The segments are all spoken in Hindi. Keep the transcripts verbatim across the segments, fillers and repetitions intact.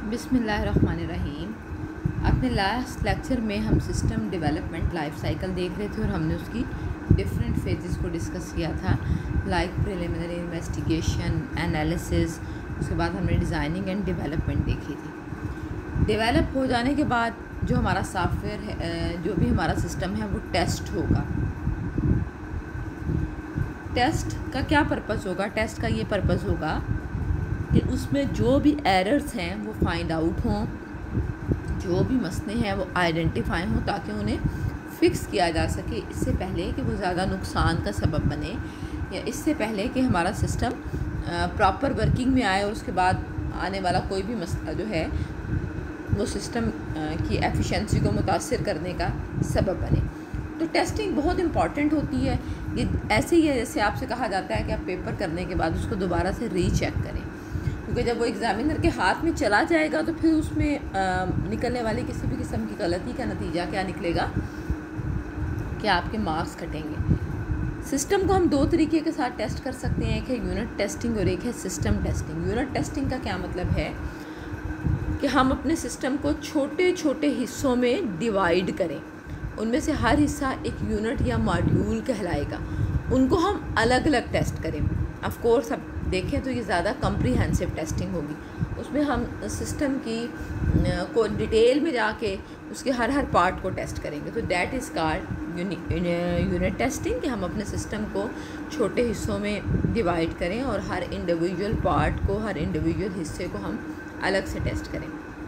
बिस्मिल्लाहिर्रहमानिर्रहीम। अपने लास्ट लेक्चर में हम सिस्टम डेवलपमेंट लाइफ साइकिल देख रहे थे और हमने उसकी डिफरेंट फेजेस को डिस्कस किया था, लाइक प्रिलिमिनरी इन्वेस्टिगेशन, एनालिसिस। उसके बाद हमने डिज़ाइनिंग एंड डेवलपमेंट देखी थी। डेवलप हो जाने के बाद जो हमारा सॉफ्टवेयर है, जो भी हमारा सिस्टम है, वो टेस्ट होगा। टेस्ट का क्या पर्पज़ होगा? टेस्ट का ये पर्पज़ होगा कि उसमें जो भी एरर्स हैं वो फाइंड आउट हों, जो भी मसले हैं वो आइडेंटिफाई हों, ताकि उन्हें फ़िक्स किया जा सके इससे पहले कि वो ज़्यादा नुकसान का सबब बने, या इससे पहले कि हमारा सिस्टम प्रॉपर वर्किंग में आए और उसके बाद आने वाला कोई भी मसला जो है वो सिस्टम की एफिशिएंसी को मुतासिर करने का सबब बने। तो टेस्टिंग बहुत इम्पॉर्टेंट होती है। ये ऐसे ही है जैसे आपसे कहा जाता है कि आप पेपर करने के बाद उसको दोबारा से रीचेक करें, क्योंकि जब वो एग्ज़ामिनर के हाथ में चला जाएगा तो फिर उसमें आ, निकलने वाली किसी भी किस्म की गलती का नतीजा क्या निकलेगा कि आपके मार्क्स कटेंगे। सिस्टम को हम दो तरीके के साथ टेस्ट कर सकते हैं, एक है यूनिट टेस्टिंग और एक है सिस्टम टेस्टिंग। यूनिट टेस्टिंग का क्या मतलब है कि हम अपने सिस्टम को छोटे छोटे हिस्सों में डिवाइड करें, उनमें से हर हिस्सा एक यूनिट या मॉड्यूल कहलाएगा, उनको हम अलग अलग टेस्ट करें। ऑफ कोर्स अब देखें तो ये ज़्यादा कम्प्रीहेंसिव टेस्टिंग होगी, उसमें हम सिस्टम की को डिटेल में जाके उसके हर हर पार्ट को टेस्ट करेंगे। तो that is called unit testing, कि हम अपने सिस्टम को छोटे हिस्सों में डिवाइड करें और हर इंडिविजुअल पार्ट को, हर इंडिविजुअल हिस्से को हम अलग से टेस्ट करें।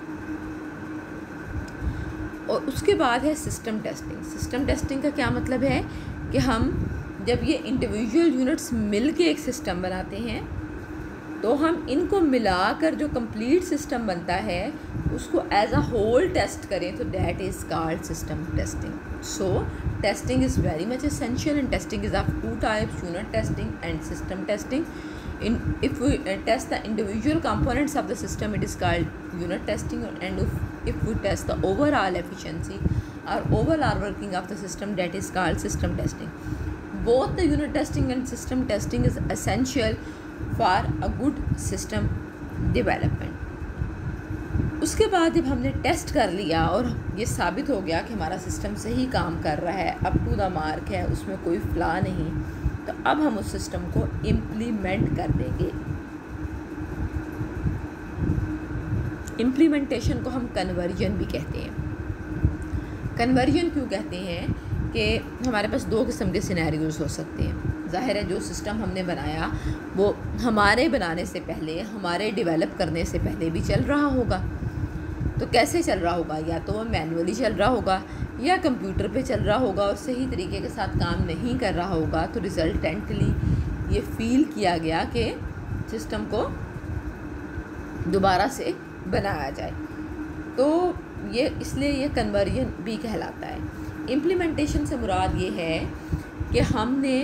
और उसके बाद है सिस्टम टेस्टिंग। सिस्टम टेस्टिंग का क्या मतलब है कि हम जब ये इंडिविजुअल यूनिट्स मिल के एक सिस्टम बनाते हैं तो हम इनको मिलाकर जो कंप्लीट सिस्टम बनता है उसको एज अ होल टेस्ट करें, तो that is called system testing. So testing is very much essential and testing is of two types, unit testing and system testing. In if we uh, test the individual components of the system, it is called unit testing, and if, if we test the overall efficiency or overall working of the system, that is called system testing. Both the unit testing and system testing is essential for a good system development. उसके बाद जब हमने टेस्ट कर लिया और ये साबित हो गया कि हमारा सिस्टम सही काम कर रहा है, अप टू द मार्क है, उसमें कोई फ्लॉ नहीं, तो अब हम उस सिस्टम को इम्प्लीमेंट कर देंगे। इम्प्लीमेंटेशन को हम कन्वर्जन भी कहते हैं। कन्वर्जन क्यों कहते हैं कि हमारे पास दो किस्म के सिनेरियोज हो सकते हैं। ज़ाहिर है जो सिस्टम हमने बनाया वो हमारे बनाने से पहले, हमारे डेवलप करने से पहले भी चल रहा होगा। तो कैसे चल रहा होगा? या तो वो मैनुअली चल रहा होगा या कंप्यूटर पे चल रहा होगा और सही तरीके के साथ काम नहीं कर रहा होगा। तो रिजल्टेंटली ये फील किया गया कि सिस्टम को दोबारा से बनाया जाए, तो ये इसलिए ये कन्वर्जन भी कहलाता है। इम्प्लीमेंटेशन से मुराद ये है कि हमने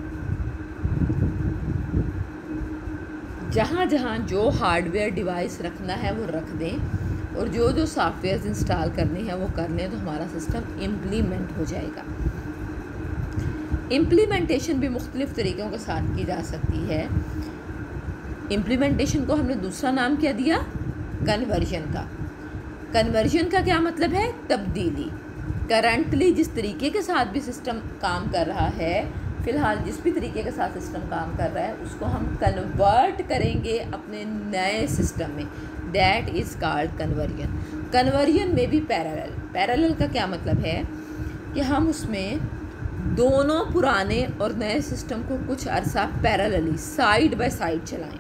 जहाँ जहाँ जो हार्डवेयर डिवाइस रखना है वो रख दें और जो जो सॉफ्टवेयर इंस्टॉल करने हैं वो कर लें, तो हमारा सिस्टम इम्प्लीमेंट हो जाएगा। इम्प्लीमेंटेशन भी मुख्तलिफ़ तरीक़ों के साथ की जा सकती है। इम्प्लीमेंटेशन को हमने दूसरा नाम क्या दिया? कन्वर्जन का। कन्वर्जन का क्या मतलब है? तब्दीली। करंटली जिस तरीके के साथ भी सिस्टम काम कर रहा है, फ़िलहाल जिस भी तरीके के साथ सिस्टम काम कर रहा है, उसको हम कन्वर्ट करेंगे अपने नए सिस्टम में। That is called conversion. Conversion में भी पैरेलल। पैरेलल का क्या मतलब है कि हम उसमें दोनों पुराने और नए सिस्टम को कुछ अरसा पैरेलली, साइड बाय साइड चलाएं।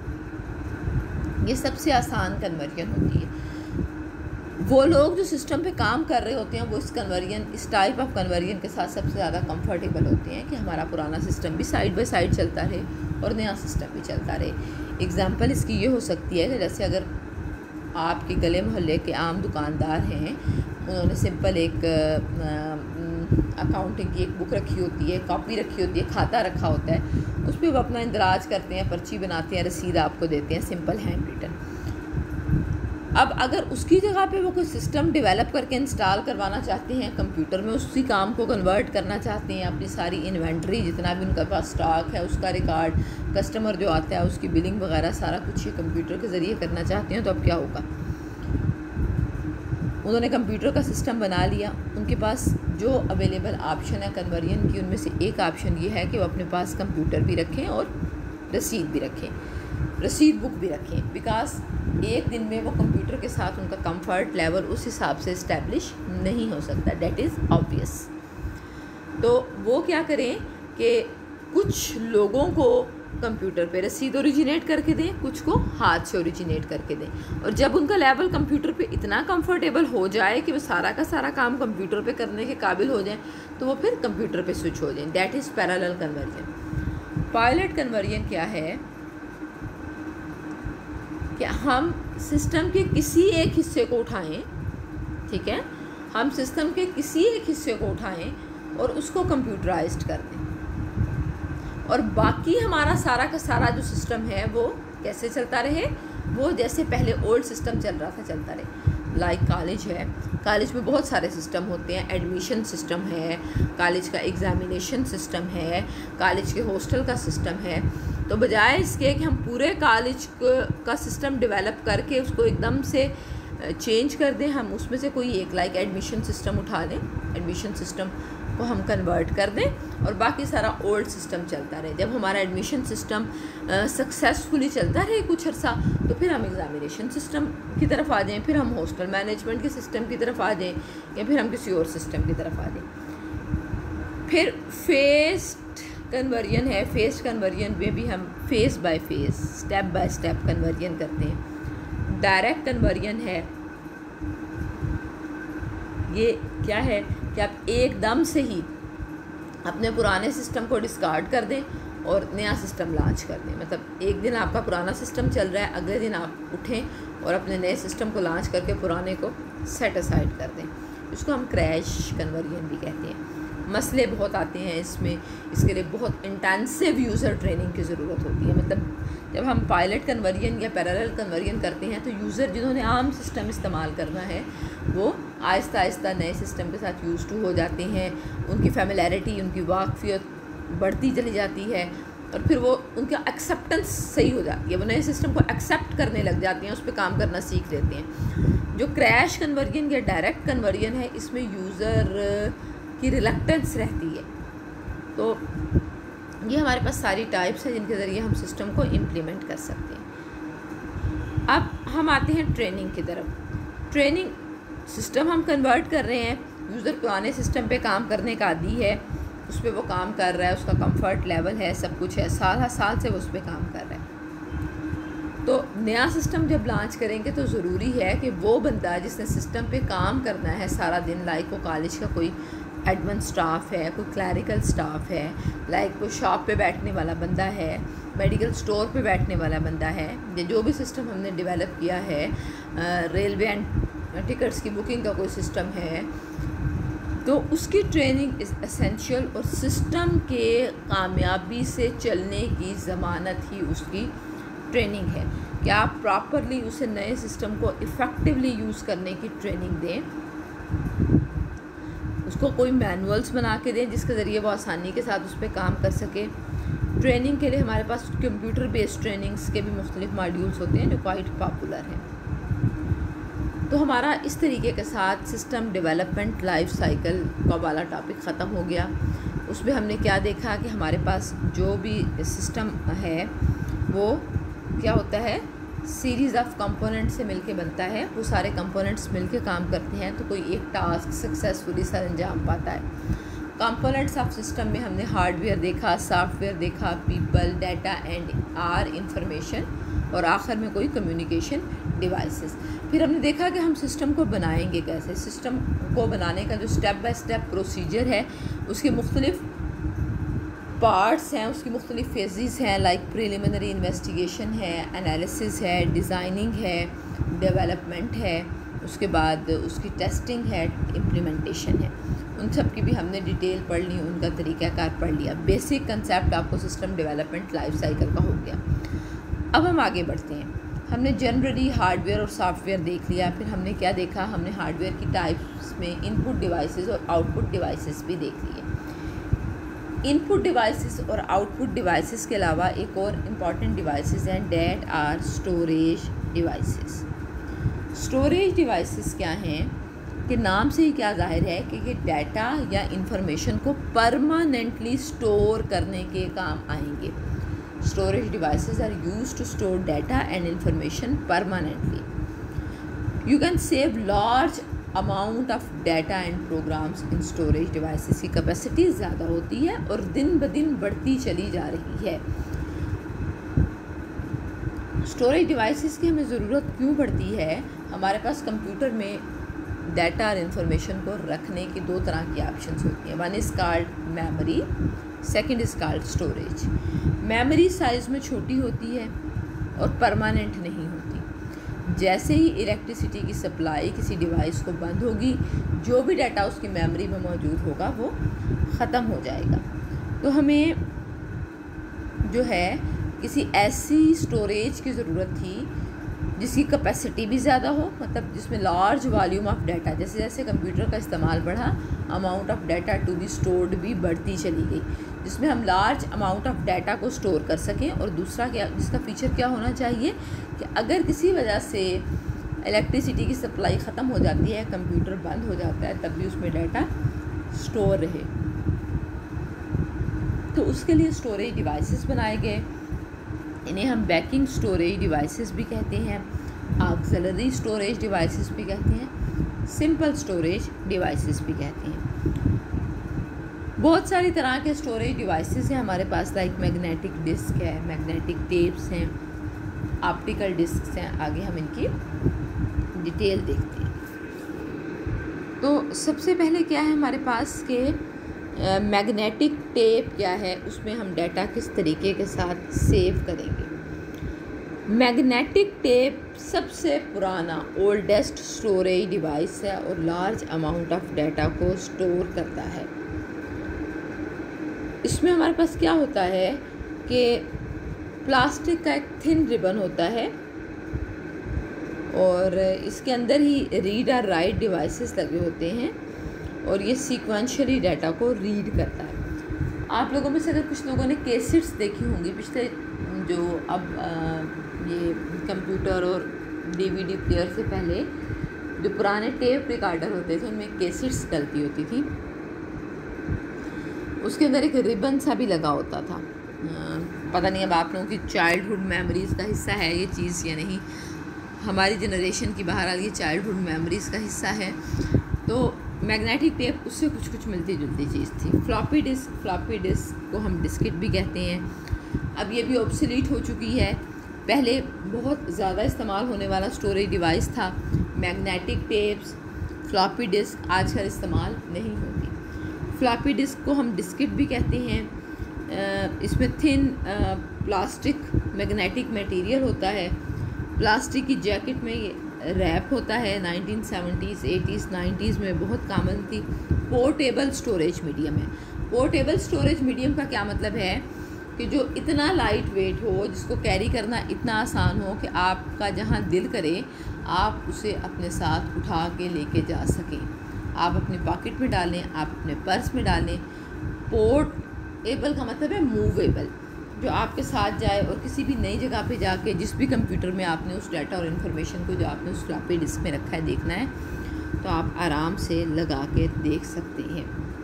ये सबसे आसान कन्वर्जन होती है। वो लोग जो सिस्टम पे काम कर रहे होते हैं वो इस कन्वर्जन, इस टाइप ऑफ कन्वर्जन के साथ सबसे ज़्यादा कंफर्टेबल होते हैं कि हमारा पुराना सिस्टम भी साइड बाय साइड चलता रहे और नया सिस्टम भी चलता रहे। एग्ज़ाम्पल इसकी ये हो सकती है कि जैसे अगर आपके गले मोहल्ले के आम दुकानदार हैं, उन्होंने सिंपल एक अकाउंटिंग की एक बुक रखी होती है, कॉपी रखी होती है, खाता रखा होता है, उस पर वो अपना इंदराज करते हैं, पर्ची बनाते हैं, रसीद आपको देते हैं, सिंपल हैंड रिटन। अब अगर उसकी जगह पे वो कोई सिस्टम डेवलप करके इंस्टॉल करवाना चाहते हैं कंप्यूटर में, उसी काम को कन्वर्ट करना चाहते हैं, अपनी सारी इन्वेंट्री जितना भी उनके पास स्टॉक है उसका रिकॉर्ड, कस्टमर जो आता है उसकी बिलिंग वगैरह सारा कुछ ये कंप्यूटर के ज़रिए करना चाहते हैं, तो अब क्या होगा? उन्होंने कंप्यूटर का सिस्टम बना लिया, उनके पास जो अवेलेबल ऑप्शन है कन्वर्जन की, उनमें से एक ऑप्शन ये है कि वो अपने पास कंप्यूटर भी रखें और रसीद भी रखें, रसीद बुक भी रखें, बिकॉज एक दिन में वो कंप्यूटर के साथ उनका कंफर्ट लेवल उस हिसाब से इस्टेब्लिश नहीं हो सकता, डेट इज़ ऑब्वियस। तो वो क्या करें कि कुछ लोगों को कंप्यूटर पे रसीद ओरिजिनेट करके दें, कुछ को हाथ से ओरिजिनेट करके दें, और जब उनका लेवल कंप्यूटर पे इतना कंफर्टेबल हो जाए कि वो सारा का सारा काम कंप्यूटर पे करने के काबिल हो जाए तो वो फिर कंप्यूटर पे स्विच हो जाएं, that is parallel conversion. Pilot conversion क्या है कि हम सिस्टम के किसी एक हिस्से को उठाएं, ठीक है, हम सिस्टम के किसी एक हिस्से को उठाएं और उसको कंप्यूटराइज्ड कर दें, और बाकी हमारा सारा का सारा जो सिस्टम है वो कैसे चलता रहे, वो जैसे पहले ओल्ड सिस्टम चल रहा था चलता रहे। लाइक कॉलेज है, कॉलेज में बहुत सारे सिस्टम होते हैं, एडमिशन सिस्टम है, कॉलेज का एग्ज़ामिनेशन सिस्टम है, कॉलेज के हॉस्टल का सिस्टम है। तो बजाय इसके कि हम पूरे कॉलेज का सिस्टम डेवलप करके उसको एकदम से चेंज कर दें, हम उसमें से कोई एक लाइक एडमिशन सिस्टम उठा लें, एडमिशन सिस्टम को हम कन्वर्ट कर दें और बाकी सारा ओल्ड सिस्टम चलता रहे। जब हमारा एडमिशन सिस्टम सक्सेसफुली चलता रहे कुछ अर्सा, तो फिर हम एग्ज़ामिनेशन सिस्टम की तरफ आ जाएं, फिर हम हॉस्टल मैनेजमेंट के सिस्टम की तरफ आ जाएं, या फिर हम किसी और सिस्टम की तरफ आ जाएं। फिर फेस्ड कन्वर्जन है, फेस्ड कन्वर्जन में भी हम phase by phase, step by step conversion करते हैं। डायरेक्ट कन्वर्जन है, ये क्या है कि आप एकदम से ही अपने पुराने सिस्टम को डिस्कार्ड कर दें और नया सिस्टम लॉन्च कर दें। मतलब एक दिन आपका पुराना सिस्टम चल रहा है, अगले दिन आप उठें और अपने नए सिस्टम को लॉन्च करके पुराने को सेट असाइड कर दें। इसको हम क्रैश कन्वर्जन भी कहते हैं। मसले बहुत आते हैं इसमें, इसके लिए बहुत इंटेंसिव यूज़र ट्रेनिंग की ज़रूरत होती है। मतलब जब हम पायलट कन्वर्जन या पैरेलल कन्वर्जन करते हैं तो यूज़र जिन्होंने आम सिस्टम इस्तेमाल करना है वो आहिस्ता आहिस्ता नए सिस्टम के साथ यूज़ टू हो जाते हैं, उनकी फैमिलैरिटी, उनकी वाकफियत बढ़ती चली जाती है और फिर वो उनका एक्सेप्टेंस सही हो जाती है, वो नए सिस्टम को एक्सेप्ट करने लग जाते हैं, उस पर काम करना सीख लेते हैं। जो क्रैश कन्वर्जन या डायरेक्ट कन्वर्जन है, इसमें यूज़र की रिलक्टेंस रहती है। तो ये हमारे पास सारी टाइप्स हैं जिनके ज़रिए हम सिस्टम को इम्प्लीमेंट कर सकते हैं। अब हम आते हैं ट्रेनिंग की तरफ। ट्रेनिंग सिस्टम हम कन्वर्ट कर रहे हैं, यूज़र पुराने सिस्टम पे काम करने का आदी है, उस पर वो काम कर रहा है, उसका कंफर्ट लेवल है, सब कुछ है, साल हर साल से वो उस पर काम कर रहा है। तो नया सिस्टम जब लॉन्च करेंगे तो ज़रूरी है कि वो बंदा जिसने सिस्टम पे काम करना है सारा दिन, लाइक वो कॉलेज का कोई एडमिन स्टाफ है, कोई क्लैरिकल स्टाफ है, लाइक कोई शॉप पे बैठने वाला बंदा है, मेडिकल स्टोर पे बैठने वाला बंदा है, या जो भी सिस्टम हमने डेवलप किया है, रेलवे एंड टिकट्स की बुकिंग का कोई सिस्टम है, तो उसकी ट्रेनिंग इज़ एसेंशियल। और सिस्टम के कामयाबी से चलने की ज़मानत ही उसकी ट्रेनिंग है कि आप प्रॉपरली उसे नए सिस्टम को इफ़ेक्टिवली यूज़ करने की ट्रेनिंग दें, उसको कोई मैनुअल्स बना के दें जिसके ज़रिए वो आसानी के साथ उस पर काम कर सके। ट्रेनिंग के लिए हमारे पास कंप्यूटर बेस्ड ट्रेनिंग्स के भी मुख्तलिफ मॉड्यूल्स होते हैं जो क्वाइट पॉपुलर हैं। तो हमारा इस तरीके के साथ सिस्टम डेवलपमेंट लाइफ साइकिल का वाला टॉपिक ख़त्म हो गया। उसमें हमने क्या देखा कि हमारे पास जो भी सिस्टम है वो क्या होता है, सीरीज़ ऑफ कंपोनेंट से मिलके बनता है, वो सारे कंपोनेंट्स मिलके काम करते हैं तो कोई एक टास्क सक्सेसफुली सर अंजाम पाता है। कंपोनेंट्स ऑफ सिस्टम में हमने हार्डवेयर देखा, सॉफ्टवेयर देखा, people, data and are information, और आखिर में कोई कम्युनिकेशन डिवाइसेस। फिर हमने देखा कि हम सिस्टम को बनाएंगे कैसे। सिस्टम को बनाने का जो स्टेप बाय स्टेप प्रोसीजर है, उसके मुख्तलिफ पार्ट्स हैं, उसकी मुख्तलिफ फेजेस हैं, लाइक प्रिलिमिनरी इन्वेस्टिगेशन है, एनालिसिस है, डिज़ाइनिंग है, डेवलपमेंट है, उसके बाद उसकी टेस्टिंग है, इम्प्लीमेंटेशन है। उन सब की भी हमने डिटेल पढ़ ली, उनका तरीक़ाकार पढ़ लिया। बेसिक कंसेप्ट आपको सिस्टम डेवलपमेंट लाइफ साइकिल का हो गया। अब हम आगे बढ़ते हैं। हमने जनरली हार्डवेयर और सॉफ्टवेयर देख लिया। फिर हमने क्या देखा, हमने हार्डवेयर की टाइप्स में इनपुट डिवाइसेस और आउटपुट डिवाइसेस भी देख लिए। इनपुट डिवाइसेस और आउटपुट डिवाइसेस के अलावा एक और इम्पॉर्टेंट डिवाइसेस हैं, that are storage devices. Storage devices क्या हैं कि नाम से ही क्या जाहिर है कि ये डाटा या इंफॉर्मेशन को परमानेंटली स्टोर करने के काम आएंगे। Storage devices are used to store data and information permanently. You can save large amount of data and programs in storage devices. की कैपेसिटी ज़्यादा होती है और दिन ब दिन बढ़ती चली जा रही है। स्टोरेज डिवाइसेस की हमें ज़रूरत क्यों पड़ती है? हमारे पास कंप्यूटर में डाटा और इंफॉर्मेशन को रखने की दो तरह की ऑप्शंस होती हैं। One is called memory, second is called storage. Memory size में छोटी होती है और परमानेंट नहीं होती। जैसे ही इलेक्ट्रिसिटी की सप्लाई किसी डिवाइस को बंद होगी, जो भी डाटा उसकी मेमोरी में मौजूद होगा वो ख़त्म हो जाएगा। तो हमें जो है किसी ऐसी स्टोरेज की ज़रूरत थी जिसकी कैपेसिटी भी ज़्यादा हो, मतलब जिसमें लार्ज वॉल्यूम ऑफ डाटा, जैसे जैसे कंप्यूटर का इस्तेमाल बढ़ा, amount of data to be stored भी बढ़ती चली गई, जिसमें हम लार्ज अमाउंट ऑफ डाटा को स्टोर कर सकें। और दूसरा क्या, जिसका फीचर क्या होना चाहिए कि अगर किसी वजह से इलेक्ट्रिसिटी की सप्लाई ख़त्म हो जाती है, कंप्यूटर बंद हो जाता है, तब भी उसमें डाटा स्टोर रहे। तो उसके लिए स्टोरेज डिवाइसेस बनाए गए। इन्हें हम बैकिंग स्टोरेज डिवाइसेस भी कहते हैं, ऑक्सिलरी स्टोरेज डिवाइसेस भी कहते हैं, सिंपल स्टोरेज डिवाइसेस भी कहते हैं। बहुत सारी तरह के स्टोरेज डिवाइसेस हैं हमारे पास, लाइक मैग्नेटिक डिस्क है, मैग्नेटिक टेप्स हैं, ऑप्टिकल डिस्क हैं। आगे हम इनकी डिटेल देखते हैं। तो सबसे पहले क्या है हमारे पास के मैग्नेटिक टेप क्या है, उसमें हम डाटा किस तरीके के साथ सेव करेंगे। मैग्नेटिक टेप सबसे पुराना ओल्डेस्ट स्टोरेज डिवाइस है और लार्ज अमाउंट ऑफ डाटा को स्टोर करता है। इसमें हमारे पास क्या होता है कि प्लास्टिक का एक थिन रिबन होता है और इसके अंदर ही रीड और राइट डिवाइसेस लगे होते हैं और ये सीक्वेंशियली डाटा को रीड करता है। आप लोगों में से अगर कुछ लोगों ने कैसेट्स देखी होंगी पिछले, जो अब आ, ये कंप्यूटर और डीवीडी प्लेयर से पहले जो पुराने टेप रिकॉर्डर होते थे उनमें कैसेट्स डलती होती थी, उसके अंदर एक रिबन सा भी लगा होता था। आ, पता नहीं अब आप लोगों की चाइल्डहुड मेमोरीज़ का हिस्सा है ये चीज़ या नहीं। हमारी जनरेशन की बहरहाल ये चाइल्डहुड मेमोरीज़ का हिस्सा है। तो मैग्नेटिक टेप उससे कुछ कुछ मिलती जुलती चीज़ थी। फ्लॉपी डिस्क, फ्लॉपी डिस्क को हम डिस्केट भी कहते हैं। अब ये भी ऑब्सोलीट हो चुकी है। पहले बहुत ज़्यादा इस्तेमाल होने वाला स्टोरेज डिवाइस था मैग्नेटिक टेप्स। फ्लॉपी डिस्क आजकल इस्तेमाल नहीं होती। फ्लॉपी डिस्क को हम डिस्केट भी कहते हैं। इसमें थिन प्लास्टिक मैग्नेटिक मटेरियल होता है। प्लास्टिक की जैकेट में ये रैप होता है। नाइनटीन सेवेंटीज़, एटीज़, नाइन्टीज़ में बहुत कॉमन थी। पोर्टेबल स्टोरेज मीडियम है। पोर्टेबल स्टोरेज मीडियम का क्या मतलब है कि जो इतना लाइट वेट हो, जिसको कैरी करना इतना आसान हो कि आपका जहाँ दिल करे आप उसे अपने साथ उठा के लेके जा सकें। आप अपने पॉकेट में डालें, आप अपने पर्स में डालें। पोर्टेबल का मतलब है मूवेबल, जो आपके साथ जाए और किसी भी नई जगह पे जाके जिस भी कंप्यूटर में आपने उस डाटा और इन्फॉर्मेशन को जो आपने उस फ्लॉपी डिस्क में रखा है देखना है तो आप आराम से लगा के देख सकते हैं।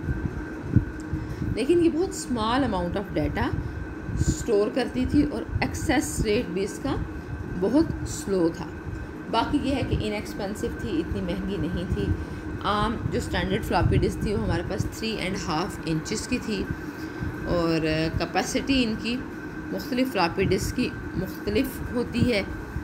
लेकिन ये बहुत small amount of data store करती थी और एक्सेस रेट भी इसका बहुत स्लो था। बाकी ये है कि इनएक्सपेंसिव थी, इतनी महंगी नहीं थी। आम जो स्टैंडर्ड फ्लॉपी डिस्क थी वो हमारे पास थ्री एंड हाफ इंचज़ की थी और कैपेसिटी इनकी मुख्तलिफ़ फ्लॉपी डिस्क की मुख्तलिफ होती है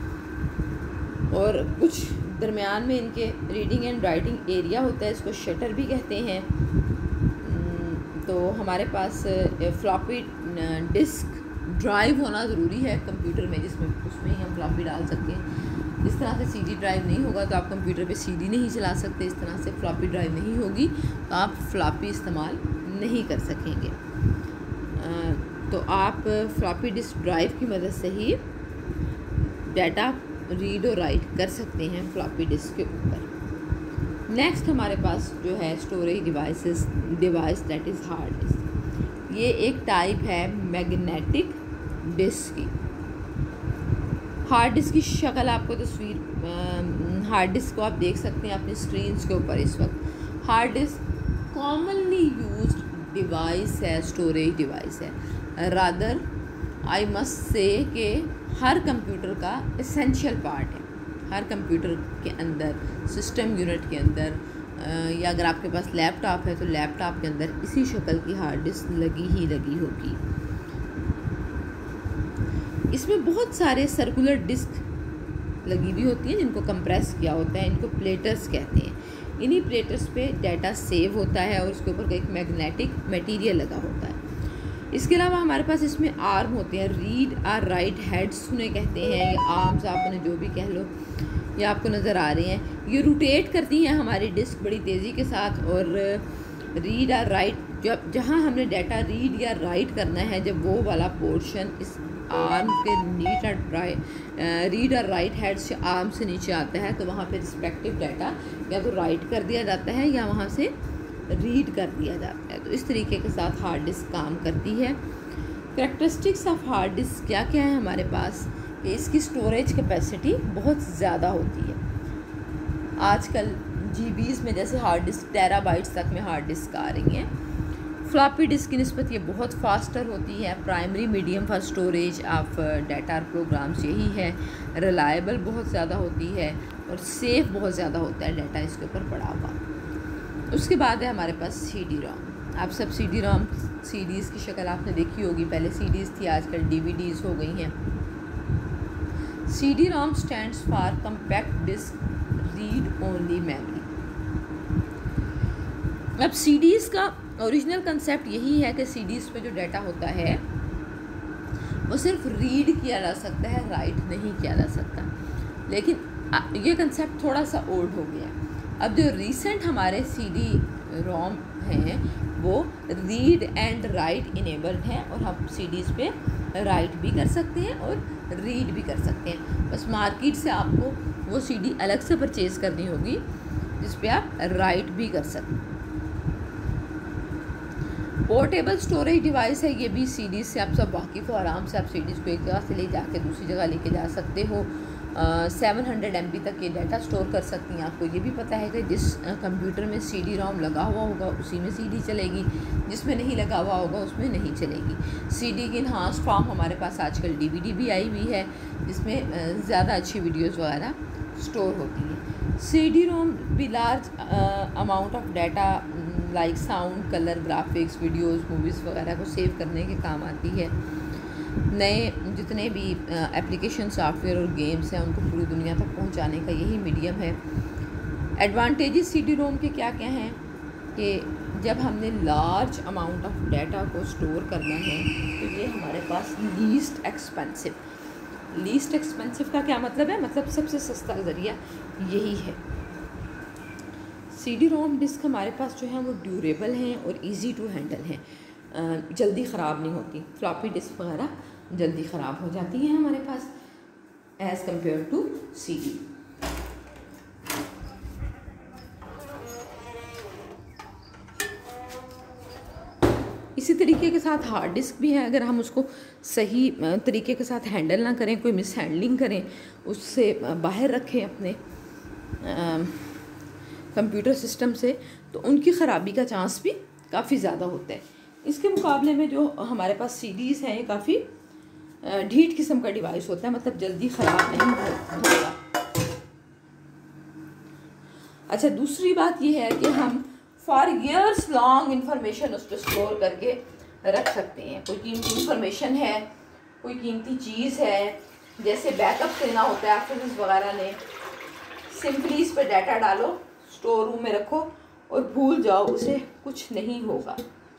और कुछ दरमियान में इनके रीडिंग एंड राइटिंग एरिया होता है, इसको शटर भी कहते हैं। तो हमारे पास फ्लॉपी डिस्क ड्राइव होना ज़रूरी है कंप्यूटर में, जिसमें उसमें ही हम फ्लॉपी डाल सकते हैं। इस तरह से सीडी ड्राइव नहीं होगा तो आप कंप्यूटर पे सीडी नहीं चला सकते। इस तरह से फ्लॉपी ड्राइव नहीं होगी तो आप फ्लॉपी इस्तेमाल नहीं कर सकेंगे। तो आप फ्लॉपी डिस्क ड्राइव की मदद से ही डाटा रीड और राइट कर सकते हैं फ्लॉपी डिस्क के ऊपर। नेक्स्ट हमारे पास जो है storage devices device that is hard disk. ये एक टाइप है मैग्नेटिक डिस्क की। हार्ड डिस्क की शक्ल आपको तस्वीर हार्ड डिस्क को आप देख सकते हैं अपनी स्क्रीन के ऊपर इस वक्त। Hard disk commonly used device है, स्टोरेज डिवाइस है। रादर आई मस्ट से कि हर कंप्यूटर का एसेंशियल पार्ट है। हर कंप्यूटर के अंदर, सिस्टम यूनिट के अंदर, या अगर आपके पास लैपटॉप है तो लैपटॉप के अंदर इसी शक्ल की हार्ड डिस्क लगी ही लगी होगी। इसमें बहुत सारे सर्कुलर डिस्क लगी हुई होती हैं जिनको कंप्रेस किया होता है, इनको प्लेटर्स कहते हैं। इन्हीं प्लेटर्स पे डाटा सेव होता है और उसके ऊपर एक मैग्नेटिक मटेरियल लगा होता है। इसके अलावा हमारे पास इसमें आर्म होते हैं, रीड और राइट हेड्स उन्हें कहते हैं, या आर्म्स आप उन्हें जो भी कह लो, ये आपको नज़र आ रही हैं। ये रोटेट करती हैं हमारी डिस्क बड़ी तेज़ी के साथ, और रीड और राइट जब जहाँ हमने डाटा रीड या राइट करना है, जब वो वाला पोर्शन इस आर्म के नीट और रीड और राइट हेड से आर्म से नीचे आता है, तो वहाँ पे रिस्पेक्टिव डाटा या तो राइट कर दिया जाता है या वहाँ से रीड कर दिया जाता है। तो इस तरीके के साथ हार्ड डिस्क काम करती है। करैक्टरिस्टिक्स ऑफ हार्ड डिस्क क्या क्या है हमारे पास, कि इसकी स्टोरेज कैपेसिटी बहुत ज़्यादा होती है। आजकल जीबीज़ में जैसे हार्ड डिस्क टेराबाइट्स तक में हार्ड डिस्क आ रही हैं। फ्लॉपी डिस्क की निस्बत ये बहुत फास्टर होती है। Primary medium for storage of data और प्रोग्राम्स यही है। रिलायबल बहुत ज़्यादा होती है और सेफ़ बहुत ज़्यादा होता है डाटा इसके ऊपर पड़ा हुआ। उसके बाद है हमारे पास सी डी रोम। आप सब सी डी रोम सी डीज़ की शक्ल आपने देखी होगी, पहले सी डीज़ थी, आजकल डी वी डीज़ हो गई हैं। C D ROM stands for compact disk read only memory. अब सी डीज़ का ओरिजिनल कंसेप्ट यही है कि सी डीज़ पे जो डाटा होता है वो सिर्फ रीड किया जा सकता है, राइट नहीं किया जा सकता। लेकिन ये कंसेप्ट थोड़ा सा ओल्ड हो गया। अब जो रीसेंट हमारे सी डी रोम हैं वो रीड एंड राइट इनेबल्ड हैं, और हम सी डीज़ पे राइट भी कर सकते हैं और रीड भी कर सकते हैं। बस मार्केट से आपको वो सी डी अलग से परचेज़ करनी होगी जिस पे आप राइट भी कर सकते हैं। पोर्टेबल स्टोरेज डिवाइस है, ये भी सी डी से आप सब वाकिफ़ हो। आराम से आप सी डीज़ को एक जगह से ले जाके दूसरी जगह लेके जा सकते हो। सेवन हंड्रेड एम बी तक ये डाटा स्टोर कर सकती हैं। आपको ये भी पता है कि जिस कंप्यूटर में सी डी रोम लगा हुआ होगा उसी में सी डी चलेगी, जिसमें नहीं लगा हुआ होगा उसमें नहीं चलेगी। सी डी की इन्हांस फॉर्म हमारे पास आजकल डी वी डी भी आई हुई है, जिसमें ज़्यादा अच्छी वीडियोज़ वगैरह स्टोर होती हैं। सी डी रोम भी large amount of data like sound, colour, graphics, videos, movies वगैरह को सेव करने के काम आती है। नए जितने भी एप्लीकेशन, सॉफ्टवेयर और गेम्स हैं उनको पूरी दुनिया तक पहुंचाने का यही मीडियम है। एडवांटेजेस सी डी रोम के क्या क्या हैं, कि जब हमने लार्ज अमाउंट ऑफ डाटा को स्टोर करना है तो ये हमारे पास लीस्ट एक्सपेंसिव। लीस्ट एक्सपेंसिव का क्या मतलब है, मतलब सबसे सस्ता ज़रिया यही है। सी डी रोम डिस्क हमारे पास जो है वो ड्यूरेबल हैं और इजी टू हैंडल हैं, जल्दी ख़राब नहीं होती। फ्लॉपी डिस्क वगैरह जल्दी ख़राब हो जाती हैं हमारे पास as compared to C D. इसी तरीके के साथ हार्ड डिस्क भी है। अगर हम उसको सही तरीके के साथ हैंडल ना करें, कोई मिस हैंडलिंग करें, उससे बाहर रखें अपने कंप्यूटर सिस्टम से, तो उनकी ख़राबी का चांस भी काफ़ी ज़्यादा होता है। इसके मुकाबले में जो हमारे पास सी डीज़ हैं ये काफ़ी ढीठ किस्म का डिवाइस होता है, मतलब जल्दी ख़राब नहीं होगा। अच्छा, दूसरी बात ये है कि हम फॉर ईयर्स लॉन्ग इंफॉर्मेशन उस पर स्टोर करके रख सकते हैं। कोई कीमती इंफॉर्मेशन है, कोई कीमती चीज़ है, जैसे बैकअप देना होता है ऑफिस वगैरह ने, सिंपली इस पर डाटा डालो, स्टोर रूम में रखो और भूल जाओ, उसे कुछ नहीं होगा।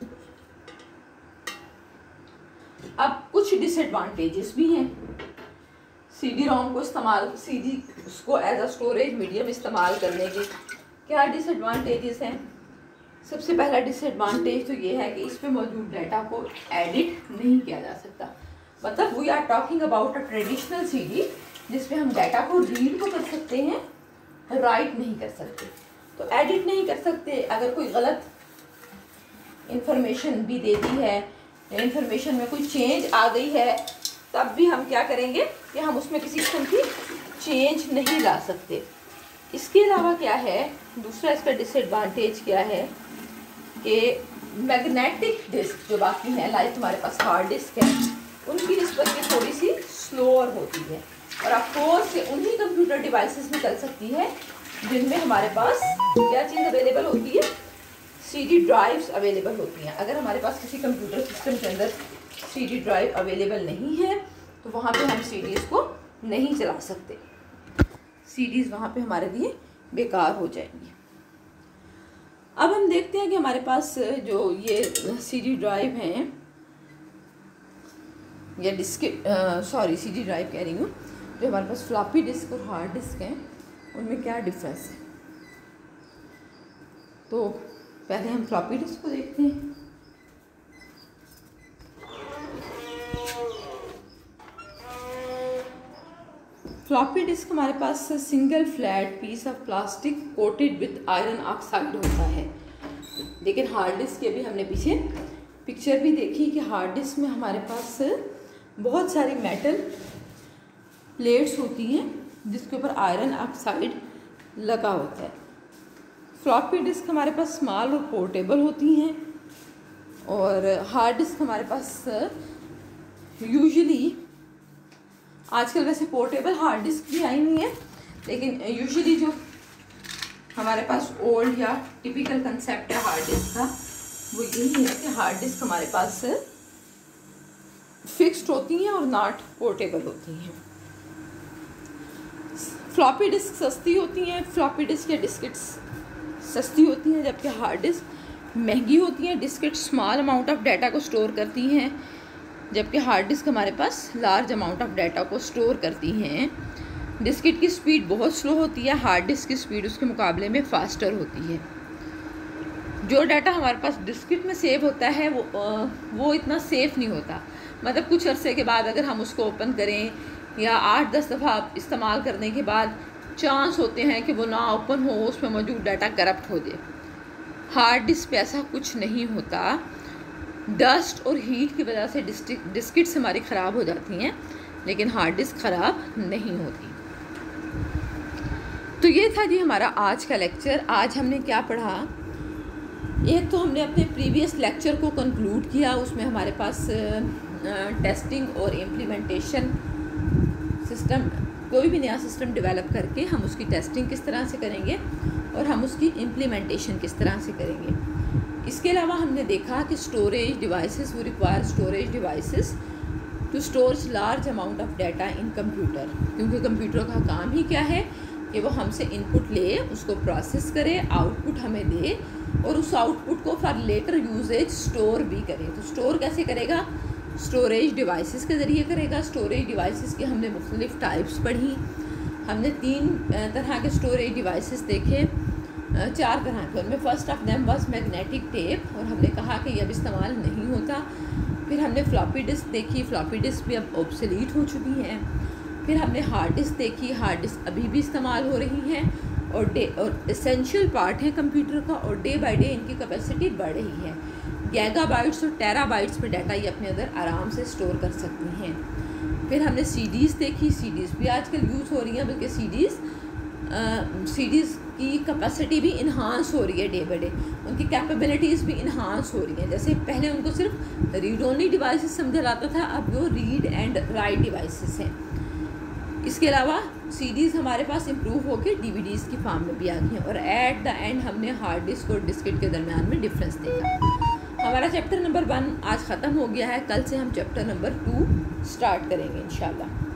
अब कुछ डिसएडवांटेजेस भी हैं सी डी रोम को इस्तेमाल सी डी उसको एज अ स्टोरेज मीडियम इस्तेमाल करने के। क्या डिसएडवांटेजेस हैं? सबसे पहला डिसएडवांटेज तो ये है कि इस पे मौजूद डाटा को एडिट नहीं किया जा सकता। मतलब we are talking about a traditional C D जिसमें हम डाटा को रीड तो कर सकते हैं, राइट नहीं कर सकते। तो एडिट नहीं कर सकते। अगर कोई गलत इंफॉर्मेशन भी दे दी है, इंफॉर्मेशन में कोई चेंज आ गई है, तब भी हम क्या करेंगे कि हम उसमें किसी किस्म की चेंज नहीं ला सकते। अलावा क्या है, दूसरा इसका डिसएडवांटेज क्या है कि मैग्नेटिक डिस्क जो बाकी हैं, लाइक हमारे पास हार्ड डिस्क है, उनकी निस्बत में थोड़ी सी स्लोअर होती है। और ऑफकोर्स उन्हीं कंप्यूटर डिवाइसेस में चल सकती है जिनमें हमारे पास क्या चीज़ अवेलेबल होती है, सीडी ड्राइव्स अवेलेबल होती हैं। अगर हमारे पास किसी कंप्यूटर सिस्टम के अंदर सीडी ड्राइव अवेलेबल नहीं है तो वहाँ पे हम सीडीज़ को नहीं चला सकते, सीडीज़ वहाँ पे हमारे लिए बेकार हो जाएंगी। अब हम देखते हैं कि हमारे पास जो ये सीडी ड्राइव हैं या डिस्क, सॉरी सीडी ड्राइव कह रही हूँ, जो हमारे पास फ्लॉपी डिस्क और हार्ड डिस्क हैं उनमें क्या डिफरेंस है। तो पहले हम फ्लॉपी डिस्क को देखते हैं। फ्लॉपी डिस्क हमारे पास single flat piece of plastic coated with iron oxide होता है। लेकिन हार्ड डिस्क के भी हमने पीछे पिक्चर भी देखी कि हार्ड डिस्क में हमारे पास बहुत सारी मेटल प्लेट्स होती हैं जिसके ऊपर आयरन ऑक्साइड लगा होता है। फ्लॉपी डिस्क हमारे पास स्मॉल और पोर्टेबल होती हैं और हार्ड डिस्क हमारे पास यूजुअली, आजकल वैसे पोर्टेबल हार्ड डिस्क भी आई हुई है, लेकिन यूजुअली जो हमारे पास ओल्ड या टिपिकल कंसेप्ट है हार्ड डिस्क का वो यही है कि हार्ड डिस्क हमारे पास फिक्स्ड होती हैं और नॉट पोर्टेबल होती हैं। फ्लॉपी डिस्क सस्ती होती हैं, फ्लॉपी डिस्क या डिस्केट्स सस्ती होती हैं, जबकि हार्ड डिस्क महंगी होती हैं। Diskette small amount of data को स्टोर करती हैं, जबकि हार्ड डिस्क हमारे पास लार्ज अमाउंट ऑफ डाटा को स्टोर करती हैं। डिस्केट की स्पीड बहुत स्लो होती है, हार्ड डिस्क की स्पीड उसके मुकाबले में फास्टर होती है। जो डाटा हमारे पास डिस्केट में सेव होता है वो वो इतना सेफ़ नहीं होता, मतलब कुछ अरसे के बाद अगर हम उसको ओपन करें या आठ दस दफ़ा इस्तेमाल करने के बाद चांस होते हैं कि वो ना ओपन हो, उसमें मौजूद डाटा करप्ट हो जाए। हार्ड डिस्क पे ऐसा कुछ नहीं होता। डस्ट और हीट की वजह से डिस्केट्स हमारी ख़राब हो जाती हैं, लेकिन हार्ड डिस्क ख़राब नहीं होती। तो ये था जी हमारा आज का लेक्चर। आज हमने क्या पढ़ा, एक तो हमने अपने प्रीवियस लेक्चर को कंक्लूड किया, उसमें हमारे पास टेस्टिंग और इम्प्लीमेंटेशन सिस्टम, कोई भी नया सिस्टम डेवलप करके हम उसकी टेस्टिंग किस तरह से करेंगे और हम उसकी इम्प्लीमेंटेशन किस तरह से करेंगे। इसके अलावा हमने देखा कि स्टोरेज डिवाइसेस वो require storage devices to store large amount of data in computer, क्योंकि कंप्यूटर का काम ही क्या है कि वो हमसे इनपुट ले, उसको प्रोसेस करे, आउटपुट हमें दे और उस आउटपुट को फॉर लेटर यूजेज स्टोर भी करे। तो स्टोर कैसे करेगा, स्टोरेज डिवाइसेस के ज़रिए करेगा। स्टोरेज डिवाइसेस की हमने मुख्तलिफ टाइप्स पढ़ी, हमने तीन तरह के स्टोरेज डिवाइसेस देखे, चार तरह के। उनमें first of them was magnetic tape, और हमने कहा कि ये अब इस्तेमाल नहीं होता। फिर हमने फ्लॉपी डिस्क देखी, फ्लॉपी डिस्क भी अब ऑब्सोलीट हो चुकी हैं। फिर हमने हार्ड डिस्क देखी, हार्ड डिस्क अभी भी इस्तेमाल हो रही हैं और डे और एसेंशियल पार्ट है कंप्यूटर का, और डे बाय डे इनकी कैपेसिटी बढ़ रही है। गीगाबाइट्स और टेराबाइट्स में डाटा ये अपने अंदर आराम से स्टोर कर सकती हैं। फिर हमने सीडीज़ देखी, सीडीज़ भी आजकल यूज़ हो रही हैं, बल्कि सीडीज़ सीडीज़ की कैपेसिटी भी इन्हांस हो रही है डे बाय डे, उनकी कैपेबिलिटीज़ भी इन्हांस हो रही हैं। जैसे पहले उनको सिर्फ रीड ओनली डिवाइसेस समझा जाता था, अब वो रीड एंड राइट डिवाइसेस हैं। इसके अलावा सीडीज़ हमारे पास इम्प्रूव होकर डीवीडीज़ की फॉर्म में भी आ गई हैं। और एट द एंड हमने हार्ड डिस्क और डिस्केट के दरमियान में डिफरेंस देखा। हमारा चैप्टर नंबर वन आज ख़त्म हो गया है, कल से हम चैप्टर नंबर टू स्टार्ट करेंगे इंशाल्लाह।